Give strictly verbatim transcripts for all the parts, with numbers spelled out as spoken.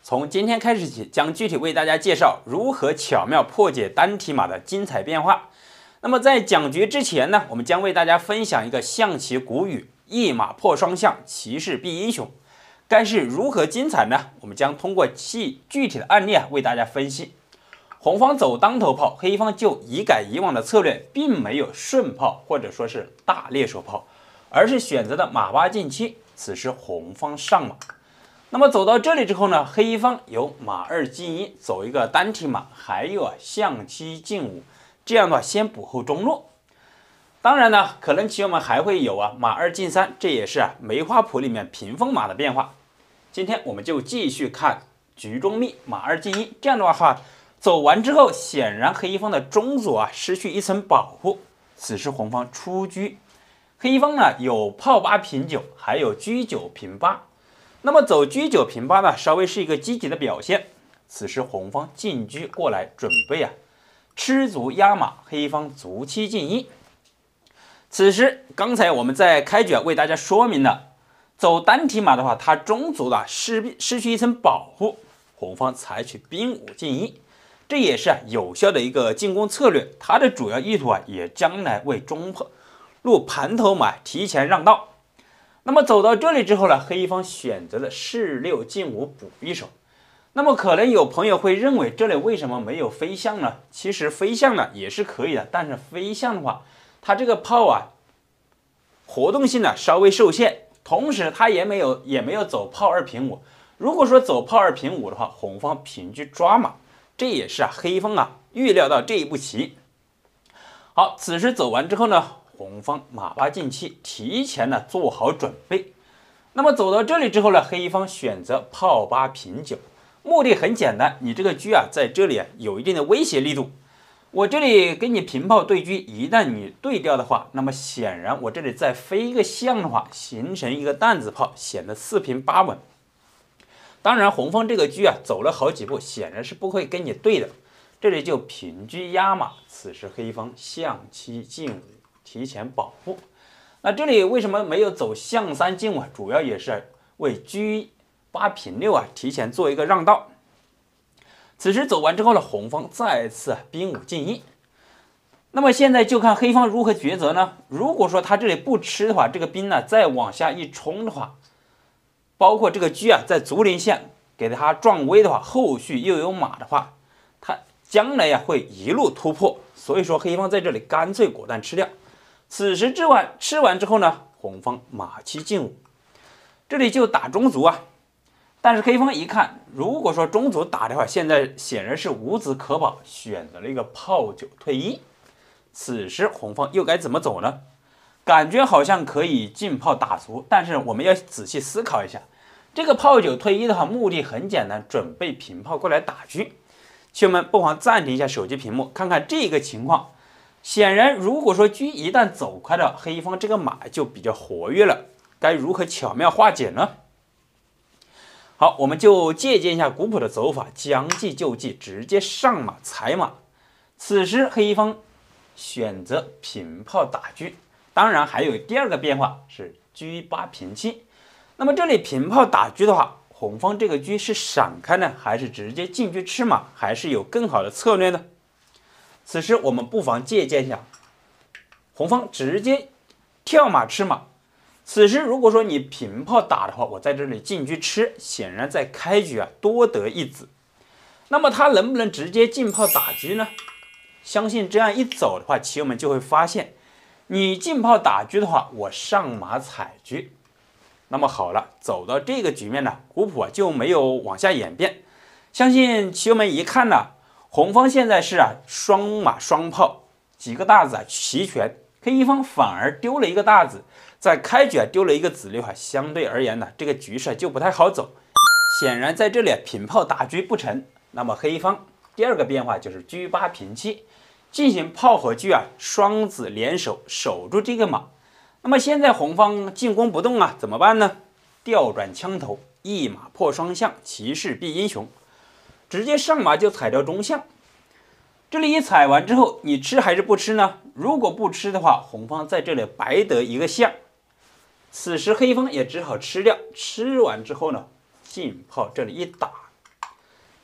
从今天开始起，将具体为大家介绍如何巧妙破解单提马的精彩变化。那么在讲局之前呢，我们将为大家分享一个象棋古语“一马破双象，骑士必英雄”。该是如何精彩呢？我们将通过其具体的案例啊，为大家分析。红方走当头炮，黑方就一改以往的策略，并没有顺炮或者说是大猎手炮，而是选择的马八进七。此时红方上马。那么走到这里之后呢，黑方有马二进一，走一个单提马，还有啊象七进五，这样的话先补后中路。当然呢，可能棋友们还会有啊马二进三，这也是啊梅花谱里面屏风马的变化。今天我们就继续看局中秘马二进一，这样的话走完之后，显然黑方的中左啊失去一层保护，此时红方出车，黑方呢有炮八平九，还有车九平八。那么走车九平八呢，稍微是一个积极的表现。此时红方进车过来，准备啊吃卒压马，黑方卒七进一。此时刚才我们在开局啊为大家说明了，走单提马的话，它中卒的失失去一层保护，红方采取兵五进一。这也是啊有效的一个进攻策略，它的主要意图啊也将来为中路盘头马提前让道。那么走到这里之后呢，黑方选择了士六进五补一手。那么可能有朋友会认为这里为什么没有飞象呢？其实飞象呢也是可以的，但是飞象的话，它这个炮啊活动性呢稍微受限，同时它也没有也没有走炮二平五。如果说走炮二平五的话，红方平车抓马。这也是啊，黑方啊预料到这一步棋。好，此时走完之后呢，红方马八进七，提前呢做好准备。那么走到这里之后呢，黑方选择炮八平九，目的很简单，你这个车啊在这里啊有一定的威胁力度。我这里给你平炮对车，一旦你对掉的话，那么显然我这里再飞一个象的话，形成一个担子炮，显得四平八稳。当然，红方这个车啊走了好几步，显然是不会跟你对的。这里就平车压马，此时黑方象七进五，提前保护。那这里为什么没有走象三进五？主要也是为车八平六啊提前做一个让道。此时走完之后呢，红方再次兵五进一。那么现在就看黑方如何抉择呢？如果说他这里不吃的话，这个兵呢再往下一冲的话，包括这个车啊，在竹林线给它撞威的话，后续又有马的话，它将来呀会一路突破。所以说黑方在这里干脆果断吃掉。此时吃完吃完之后呢，红方马七进五，这里就打中卒啊。但是黑方一看，如果说中卒打的话，现在显然是无子可保，选择了一个炮九退一。此时红方又该怎么走呢？感觉好像可以进炮打卒，但是我们要仔细思考一下，这个炮九退一的话，目的很简单，准备平炮过来打车。棋友们不妨暂停一下手机屏幕，看看这个情况。显然，如果说车一旦走开了，黑方这个马就比较活跃了，该如何巧妙化解呢？好，我们就借鉴一下古朴的走法，将计就计，直接上马踩马。此时黑方选择平炮打车。当然还有第二个变化是车八平七。那么这里平炮打车的话，红方这个车是闪开呢，还是直接进车吃马，还是有更好的策略呢？此时我们不妨借鉴一下，红方直接跳马吃马。此时如果说你平炮打的话，我在这里进车吃，显然在开局啊多得一子。那么他能不能直接进炮打车呢？相信这样一走的话，棋友们就会发现，你进炮打车的话，我上马踩车。那么好了，走到这个局面呢，古朴啊就没有往下演变。相信棋友们一看呢，红方现在是啊双马双炮，几个大子啊齐全，黑方反而丢了一个大子，在开局啊丢了一个子六啊，相对而言呢，这个局势就不太好走。显然在这里平炮打车不成，那么黑方第二个变化就是车八平七。进行炮和车啊双子联手守住这个马。那么现在红方进攻不动啊，怎么办呢？调转枪头，一马破双象，骑士必英雄，直接上马就踩掉中象。这里一踩完之后，你吃还是不吃呢？如果不吃的话，红方在这里白得一个象。此时黑方也只好吃掉，吃完之后呢，进炮这里一打，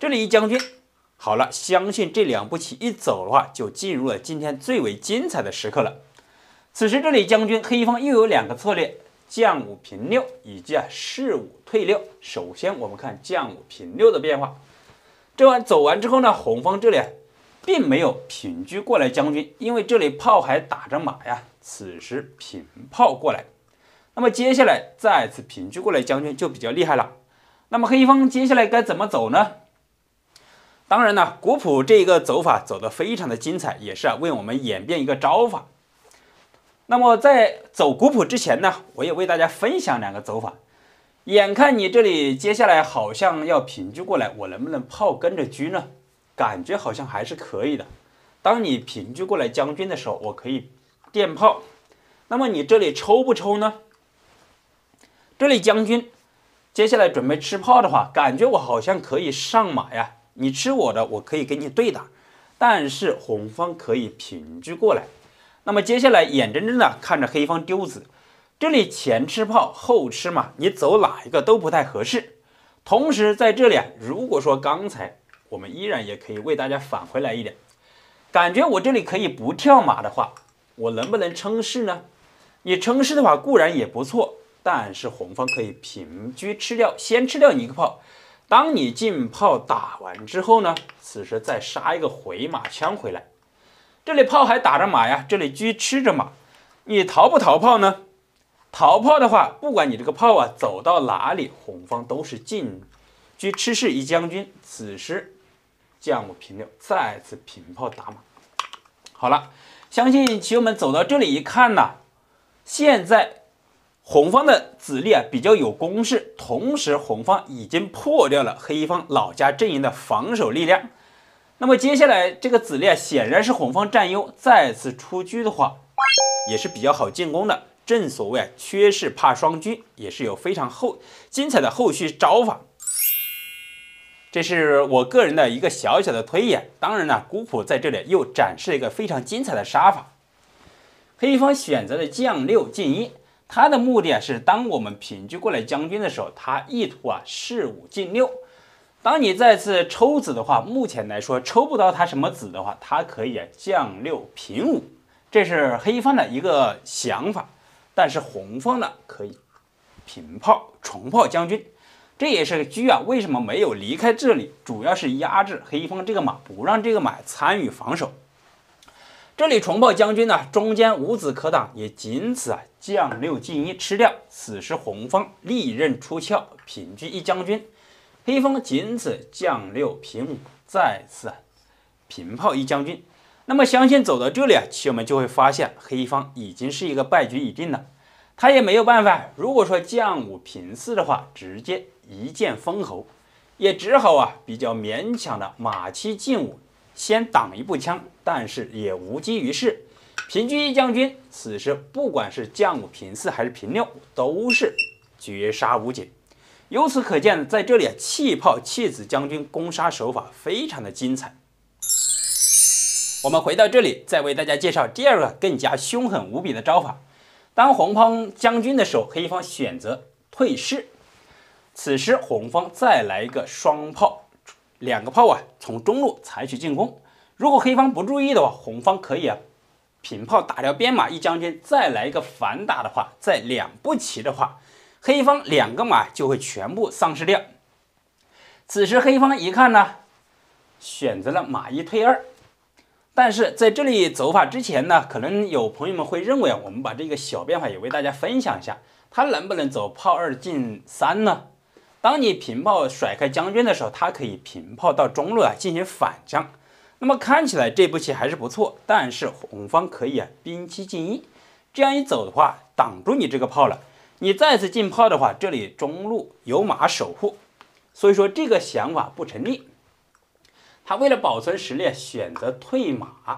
这里一将军，好了，相信这两步棋一走的话，就进入了今天最为精彩的时刻了。此时这里将军黑方又有两个策略，将五平六以及啊士五退六。首先我们看将五平六的变化，这完走完之后呢，红方这里并没有平车过来将军，因为这里炮还打着马呀，此时平炮过来。那么接下来再次平车过来将军就比较厉害了。那么黑方接下来该怎么走呢？当然呢，古朴这个走法走得非常的精彩，也是啊为我们演变一个招法。那么在走古朴之前呢，我也为大家分享两个走法。眼看你这里接下来好像要平车过来，我能不能炮跟着车呢？感觉好像还是可以的。当你平车过来将军的时候，我可以垫炮。那么你这里抽不抽呢？这里将军接下来准备吃炮的话，感觉我好像可以上马呀。你吃我的，我可以跟你对打，但是红方可以平车过来。那么接下来眼睁睁的看着黑方丢子，这里前吃炮后吃马，你走哪一个都不太合适。同时在这里啊，如果说刚才我们依然也可以为大家返回来一点，感觉我这里可以不跳马的话，我能不能称势呢？你称势的话固然也不错，但是红方可以平车吃掉，先吃掉你一个炮。当你进炮打完之后呢，此时再杀一个回马枪回来。这里炮还打着马呀，这里车吃着马，你逃不逃炮呢？逃炮的话，不管你这个炮啊走到哪里，红方都是进车吃士一将军。此时将五平六，再次平炮打马。好了，相信棋友们走到这里一看呢，现在红方的子力啊比较有攻势，同时红方已经破掉了黑方老家阵营的防守力量。那么接下来这个子力啊显然是红方占优，再次出车的话也是比较好进攻的。正所谓啊缺士怕双车，也是有非常后精彩的后续招法。这是我个人的一个小小的推演。当然呢，古朴在这里又展示了一个非常精彩的杀法。黑方选择了将六进一。他的目的啊是，当我们平车过来将军的时候，他意图啊士五进六。当你再次抽子的话，目前来说抽不到他什么子的话，他可以啊将六平五，这是黑方的一个想法。但是红方呢可以平炮重炮将军，这也是车啊为什么没有离开这里，主要是压制黑方这个马，不让这个马参与防守。这里重炮将军呢，中间无子可挡，也仅此啊将六进一吃掉。此时红方利刃出鞘，平车一将军，黑方仅此将六平五，再次啊平炮一将军。那么相信走到这里啊，棋友们就会发现黑方已经是一个败局已定了。他也没有办法，如果说将五平四的话，直接一剑封喉，也只好啊比较勉强的马七进五。先挡一步枪，但是也无济于事。平车一将军，此时不管是将五平四还是平六，都是绝杀无解。由此可见，在这里弃炮弃子将军攻杀手法非常的精彩。我们回到这里，再为大家介绍第二个更加凶狠无比的招法。当红方将军的时候，黑方选择退士。此时红方再来一个双炮。两个炮啊，从中路采取进攻。如果黑方不注意的话，红方可以啊平炮打掉边马一将军，再来一个反打的话，在两步棋的话，黑方两个马就会全部丧失掉。此时黑方一看呢，选择了马一退二。但是在这里走法之前呢，可能有朋友们会认为啊，我们把这个小变化也为大家分享一下，他能不能走炮二进三呢？当你平炮甩开将军的时候，他可以平炮到中路啊进行反将。那么看起来这步棋还是不错，但是红方可以啊兵七进一，这样一走的话，挡住你这个炮了。你再次进炮的话，这里中路有马守护，所以说这个想法不成立。他为了保存实力，选择退马，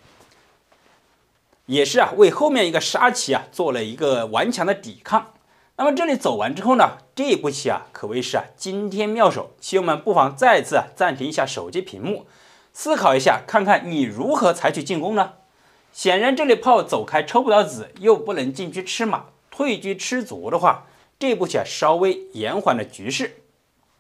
也是啊为后面一个杀棋啊做了一个顽强的抵抗。那么这里走完之后呢，这步棋啊可谓是啊惊天妙手，棋友们不妨再次啊暂停一下手机屏幕，思考一下，看看你如何采取进攻呢？显然这里炮走开抽不到子，又不能进车吃马，退车吃卒的话，这步棋啊稍微延缓了局势。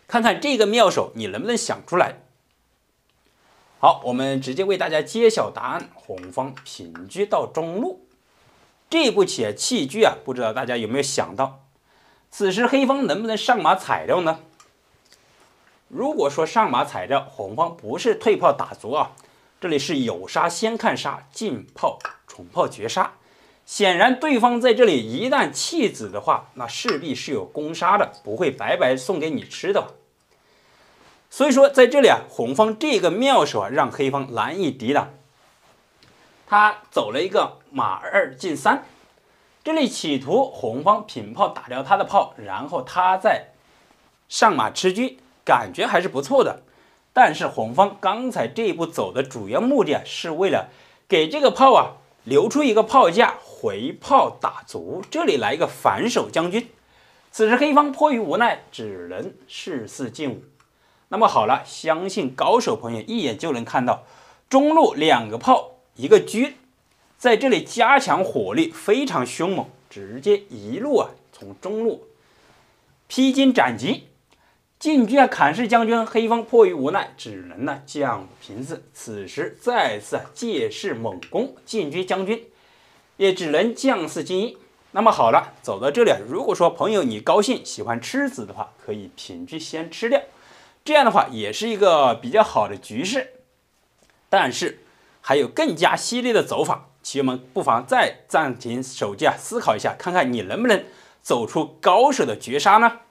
看看这个妙手你能不能想出来。好，我们直接为大家揭晓答案。红方平车到中路，这步棋弃车啊，不知道大家有没有想到，此时黑方能不能上马踩掉呢？如果说上马踩掉，红方不是退炮打卒啊，这里是有杀先看杀，进炮重炮绝杀。显然对方在这里一旦弃子的话，那势必是有攻杀的，不会白白送给你吃的。所以说在这里啊，红方这个妙手啊，让黑方难以抵挡。他走了一个马二进三，这里企图红方平炮打掉他的炮，然后他再上马吃车，感觉还是不错的。但是红方刚才这一步走的主要目的啊，是为了给这个炮啊留出一个炮架，回炮打卒，这里来一个反手将军。此时黑方迫于无奈，只能士四进五。那么好了，相信高手朋友一眼就能看到，中路两个炮一个车，在这里加强火力非常凶猛，直接一路啊从中路披荆斩棘。进车啊砍士将军，黑方迫于无奈，只能呢将五平四。此时再次借势猛攻，进车将军也只能将四进一。那么好了，走到这里，如果说朋友你高兴喜欢吃子的话，可以平车先吃掉，这样的话也是一个比较好的局势。但是还有更加犀利的走法，棋友们不妨再暂停手机啊，思考一下，看看你能不能走出高手的绝杀呢？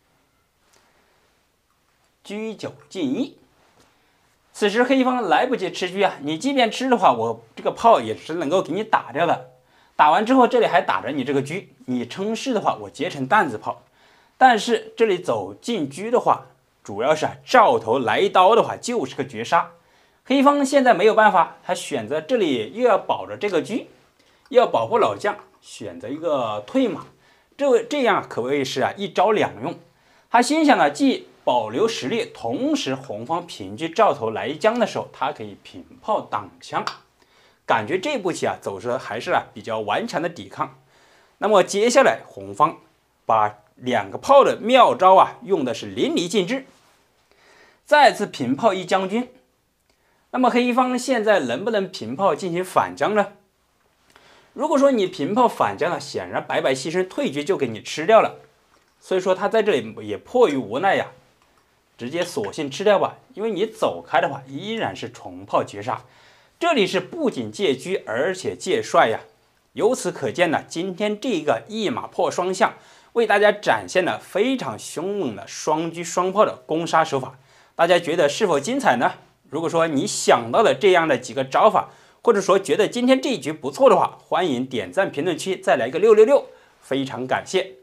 车九进一，此时黑方来不及吃车啊，你即便吃的话，我这个炮也是能够给你打掉的。打完之后，这里还打着你这个车，你撑势的话，我截成担子炮。但是这里走进车的话，主要是啊照头来一刀的话，就是个绝杀。黑方现在没有办法，他选择这里又要保着这个车，又要保护老将，选择一个退马，这这样可谓是啊一招两用。他心想啊，既保留实力，同时红方平车照头来将的时候，他可以平炮挡枪。感觉这步棋啊走势还是啊比较顽强的抵抗。那么接下来红方把两个炮的妙招啊用的是淋漓尽致，再次平炮一将军。那么黑方现在能不能平炮进行反将呢？如果说你平炮反将了，显然白白牺牲退车就给你吃掉了。所以说他在这里也迫于无奈呀，直接索性吃掉吧，因为你走开的话依然是重炮绝杀。这里是不仅借车而且借帅呀。由此可见呢，今天这个一马破双象为大家展现了非常凶猛的双车双炮的攻杀手法。大家觉得是否精彩呢？如果说你想到了这样的几个招法，或者说觉得今天这一局不错的话，欢迎点赞评论区再来一个六六六，非常感谢。